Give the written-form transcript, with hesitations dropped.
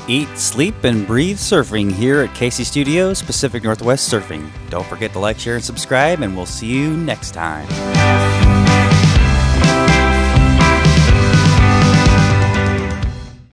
eat, sleep, and breathe surfing here at Casey Studios, Pacific Northwest Surfing. Don't forget to like, share, and subscribe, and we'll see you next time.